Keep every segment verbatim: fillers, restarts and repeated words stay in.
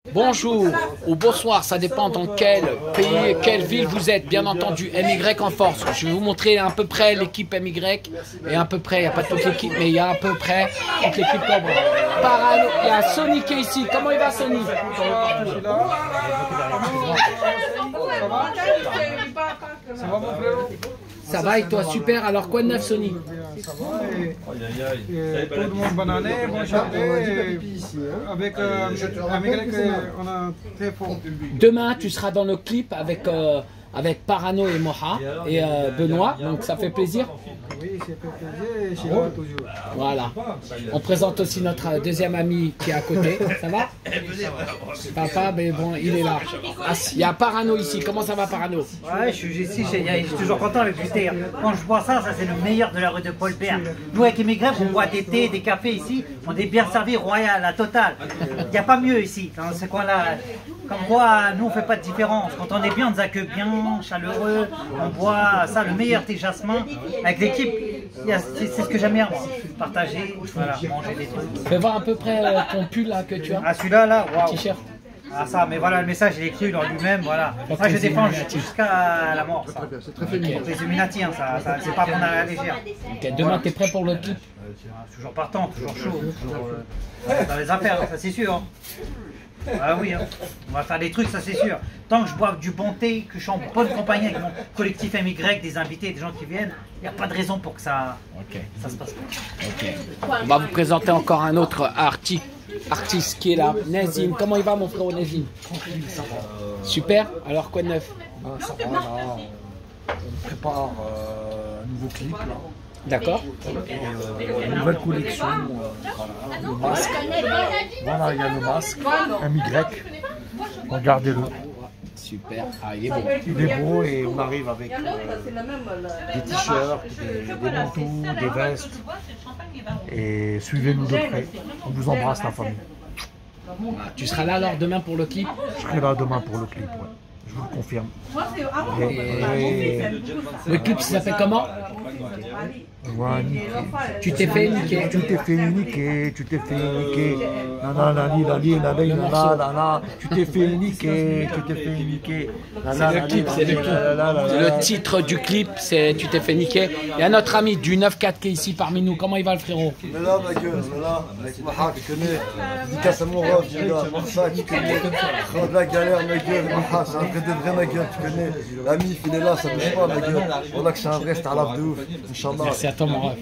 Bonjour ou bonsoir, ça dépend dans quel pays, quelle ville vous êtes. Bien entendu, M Y en force. Je vais vous montrer à peu près l'équipe M Y. Et à peu près, il n'y a pas toute l'équipe, mais il y a à peu près toute l'équipe Cobra. Parano, il y a Sony qui est ici. Comment il va, Sony? Ça va, mon frère? Ça va et toi? Super. Alors quoi de neuf, Sony? Ça va et, et tout le monde bonne année, bonne santé. Avec euh, avec on a très fort. Demain, tu seras dans le clip avec, euh, avec Parano et Moha et euh, Benoît. Donc ça fait plaisir. Oui, ça fait plaisir et je suis là toujours. Voilà. On présente aussi notre deuxième ami qui est à côté. Ça va? Papa, mais bon, il est là. Ah, il y a Parano ici. Comment ça va, Parano? Ouais, je suis ici, je suis toujours content avec du thé. Quand je bois ça, ça c'est le meilleur de la rue de Paul Bert. Nous avec Immigrés, on boit des thés, des cafés ici. On est bien servis, royal, la totale. Il n'y a pas mieux ici, dans ce coin-là. Comme quoi, nous on fait pas de différence. Quand on est bien, on nous accueille bien, chaleureux. On boit ça, le meilleur thé jasmin. Avec l'équipe, c'est ce que j'aime bien, moi. Partager, voilà, manger des trucs. Fais voir à peu près euh, ton pull là que tu as. Ah, celui-là, là, waouh. T-shirt. Ah ça, mais voilà, le message il est écrit dans lui-même, voilà. Moi je défends jusqu'à la mort, ça. C'est très féminin. Pour les Illuminati, hein, ça, ça c'est pas prendre à la légère. Okay, demain, t'es prêt pour le clip? Toujours partant, toujours chaud, toujours euh, dans les affaires, ça c'est sûr. Hein. Ah oui, hein. On va faire des trucs, ça c'est sûr. Tant que je bois du bon thé, que je suis en bonne compagnie avec mon collectif M Y, des invités, des gens qui viennent, il n'y a pas de raison pour que ça, okay. ça se passe pas. Okay. On va vous présenter encore un autre artiste. Artiste qui est là, Nazim. Comment il va, mon frère Nazim? Super. Alors quoi de neuf? Ah, ça va, là. On prépare euh, un nouveau clip là. D'accord. Euh, une nouvelle collection. Euh, voilà, le masque. Voilà, il y a le masque. M Y. Regardez-le. Super. Ah, il est beau. Il est beau et on arrive avec euh, des t-shirts, des, des manteaux, des vestes. Et suivez-nous de près. On vous embrasse, la famille. Ah, tu seras là alors demain pour le clip? Je serai là demain pour le clip, ouais. Je vous le confirme. Et... Le clip s'appelle comment? Ouais, tu t'es fait niquer. Tu t'es fait niquer, tu t'es fait niquer. Nanana, tu t'es fait niquer, tu t'es fait niquer. C'est le clip, c'est le clip. Le titre du clip, c'est Tu t'es fait niquer. Il y a notre ami du neuf quatre qui est ici parmi nous. Comment il va le frérot? On est là, ma gueule, on est là. Avec Maha, tu connais. Dédicace à mon ref, j'ai là. Marsa, tu connais. Trop de la galère, ma gueule. Maha, c'est un vrai de vrai, ma gueule, tu connais. La mif, il est là, ça bouge pas, ma gueule. On a que c'est un vrai, c'est un lave de ouf. Inch'Allah. Merci à toi, mon ref.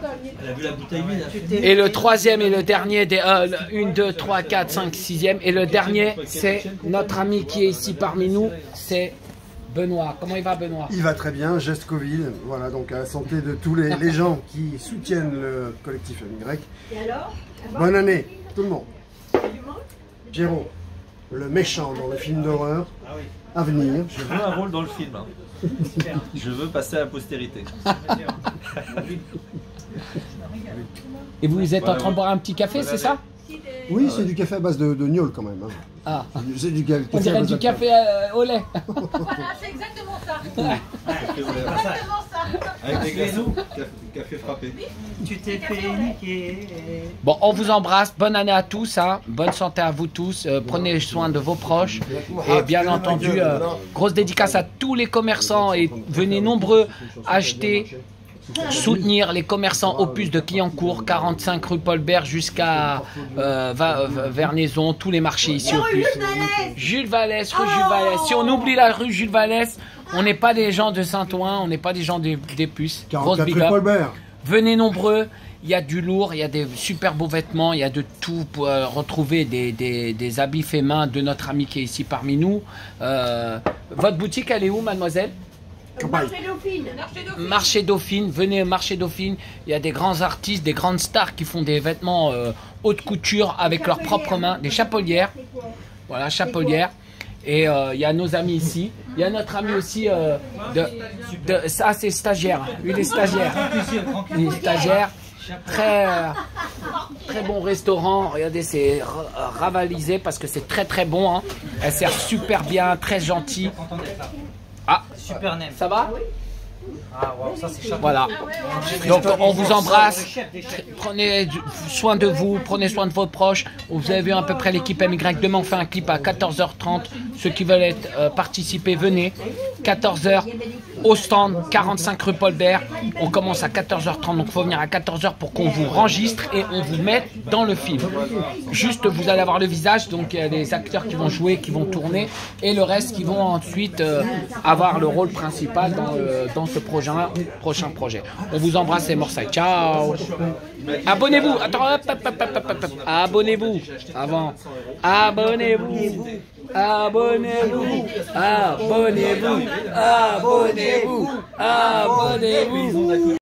Et le troisième et le dernier des un, deux, trois, quatre, cinq, sixième. Et le dernier, c'est notre ami qui est ici parmi nous, c'est Benoît. Comment il va, Benoît? Il va très bien, geste Covid. Voilà, donc à la santé de tous les, les gens qui soutiennent le collectif M Y. Bonne année, tout le monde. Géraud, le méchant dans le film d'horreur à venir. Je veux un rôle dans le film. Hein. Je veux passer à la postérité. Et vous êtes en train de boire un petit café, c'est ça? Oui, c'est du café à base de, de gnôle quand même. Hein. Ah. C'est du café On dirait du café euh, au lait. Voilà, c'est exactement ça. Ouais. C'est exactement ça. Avec des glaçons, café, café frappé. Tu t'es fait niquer. Bon, on vous embrasse. Bonne année à tous. Hein. Bonne santé à vous tous. Euh, prenez soin de vos proches. Et bien entendu, euh, grosse dédicace à tous les commerçants. Et venez nombreux acheter, soutenir les commerçants Opus de Clignancourt, quarante-cinq rue Paul Bert jusqu'à euh, Vernaison, tous les marchés ici Opus. Jules Vallès, rue Jules Vallès. Si on oublie la rue Jules Vallès, on n'est pas des gens de Saint-Ouen, on n'est pas des gens des, des puces. Grosse big up. Venez nombreux, il y a du lourd, il y a des super beaux vêtements, il y a de tout pour euh, retrouver des, des, des habits faits main de notre ami qui est ici parmi nous. Euh, votre boutique, elle est où, mademoiselle? Marché Dauphine. Marché Dauphine, venez au Marché Dauphine. Il y a des grands artistes, des grandes stars qui font des vêtements euh, haute couture avec leurs propres mains, des chapelières. Voilà, chapelières. Et euh, il y a nos amis ici. Il y a notre ami aussi euh, de, de. Ça, c'est stagiaire. Lui, il est stagiaire. Il est stagiaire. Très, très bon restaurant. Regardez, c'est ravalisé parce que c'est très très bon. Hein. Elle sert super bien, très gentille. Ah, super nem. Ça va? Ah, wow, ça c'est chouette. Voilà. Donc on vous embrasse. Prenez soin de vous, prenez soin de vos proches. Vous avez vu à peu près l'équipe M Y. Demain on fait un clip à quatorze heures trente. Ceux qui veulent être, euh, participer, venez. quatorze heures au stand, quarante-cinq rue Paul Bert. On commence à quatorze heures trente, donc il faut venir à quatorze heures pour qu'on vous enregistre et on vous mette dans le film. Juste, vous allez avoir le visage, donc il y a des acteurs qui vont jouer, qui vont tourner, et le reste qui vont ensuite euh, avoir le rôle principal dans, euh, dans ce prochain, prochain projet. On vous embrasse les Morsay. Ciao. Abonnez-vous. Attends, hop, hop, hop, hop, hop, hop. Abonnez-vous. Avant. Abonnez-vous. Abonnez-vous. Abonnez-vous. Abonnez-vous. Abonnez-vous.